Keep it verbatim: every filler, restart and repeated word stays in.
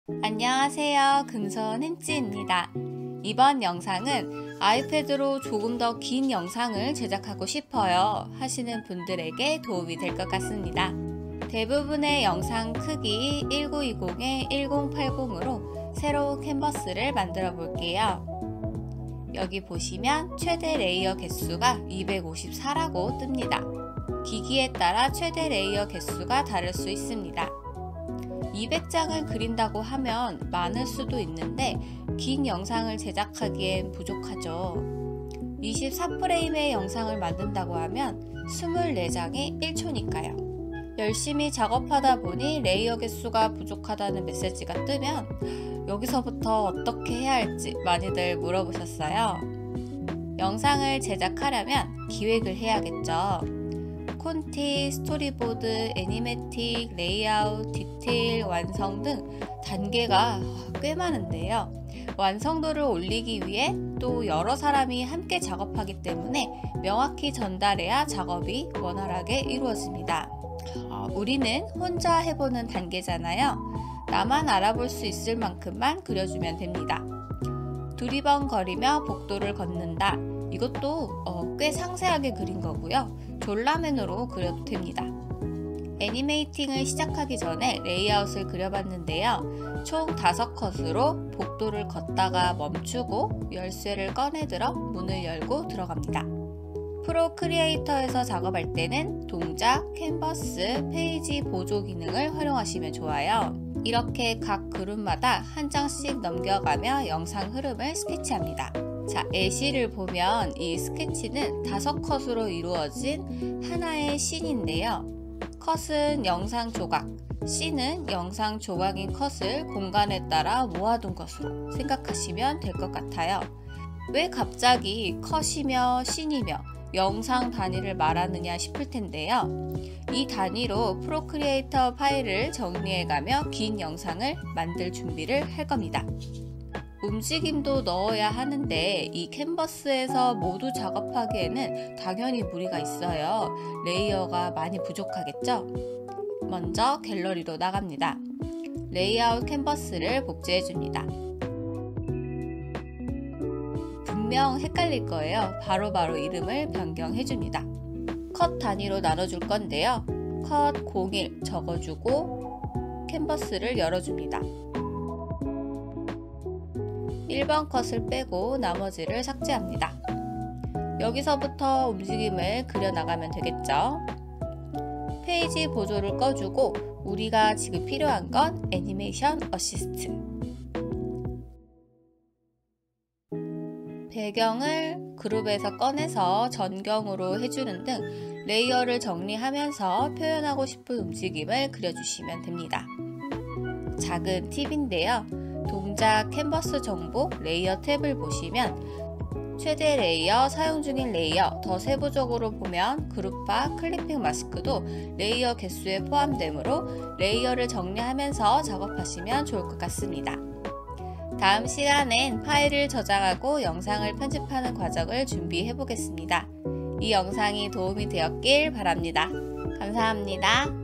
안녕하세요. 금손 햄찌입니다. 이번 영상은 아이패드로 조금 더 긴 영상을 제작하고 싶어요 하시는 분들에게 도움이 될 것 같습니다. 대부분의 영상 크기 천구백이십에 천팔십으로 새로운 캔버스를 만들어 볼게요. 여기 보시면 최대 레이어 개수가 이백오십사라고 뜹니다. 기기에 따라 최대 레이어 개수가 다를 수 있습니다. 이백 장을 그린다고 하면 많을 수도 있는데 긴 영상을 제작하기엔 부족하죠. 이십사 프레임의 영상을 만든다고 하면 이십사 장에 일 초니까요. 열심히 작업하다 보니 레이어 개수가 부족하다는 메시지가 뜨면 여기서부터 어떻게 해야 할지 많이들 물어보셨어요. 영상을 제작하려면 기획을 해야겠죠. 콘티, 스토리보드, 애니메틱, 레이아웃, 디테일, 완성 등 단계가 꽤 많은데요. 완성도를 올리기 위해 또 여러 사람이 함께 작업하기 때문에 명확히 전달해야 작업이 원활하게 이루어집니다. 어, 우리는 혼자 해보는 단계잖아요. 나만 알아볼 수 있을 만큼만 그려주면 됩니다. 두리번거리며 복도를 걷는다. 이것도 어, 꽤 상세하게 그린 거고요. 졸라맨으로 그려도 됩니다. 애니메이팅을 시작하기 전에 레이아웃을 그려봤는데요. 총 다섯 컷으로 복도를 걷다가 멈추고 열쇠를 꺼내들어 문을 열고 들어갑니다. 프로 크리에이터에서 작업할 때는 동작, 캔버스, 페이지 보조 기능을 활용하시면 좋아요. 이렇게 각 그룹마다 한 장씩 넘겨가며 영상 흐름을 스케치합니다. 자, 예시를 보면 이 스케치는 다섯 컷으로 이루어진 하나의 씬인데요. 컷은 영상 조각, 씬은 영상 조각인 컷을 공간에 따라 모아둔 것으로 생각하시면 될 것 같아요. 왜 갑자기 컷이며 씬이며 영상 단위를 말하느냐 싶을 텐데요. 이 단위로 프로크리에이터 파일을 정리해가며 긴 영상을 만들 준비를 할 겁니다. 움직임도 넣어야 하는데 이 캔버스에서 모두 작업하기에는 당연히 무리가 있어요. 레이어가 많이 부족하겠죠? 먼저 갤러리로 나갑니다. 레이아웃 캔버스를 복제해 줍니다. 분명 헷갈릴 거예요. 바로바로 바로 이름을 변경해 줍니다. 컷 단위로 나눠줄 건데요. 컷 공일 적어주고 캔버스를 열어줍니다. 일 번 컷을 빼고 나머지를 삭제합니다. 여기서부터 움직임을 그려나가면 되겠죠. 페이지 보조를 꺼주고 우리가 지금 필요한 건 애니메이션 어시스트. 배경을 그룹에서 꺼내서 전경으로 해주는 등 레이어를 정리하면서 표현하고 싶은 움직임을 그려주시면 됩니다. 작은 팁인데요. 동작 캔버스 정보 레이어 탭을 보시면 최대 레이어, 사용 중인 레이어, 더 세부적으로 보면 그룹화, 클리핑 마스크도 레이어 개수에 포함되므로 레이어를 정리하면서 작업하시면 좋을 것 같습니다. 다음 시간엔 파일을 저장하고 영상을 편집하는 과정을 준비해 보겠습니다. 이 영상이 도움이 되었길 바랍니다. 감사합니다.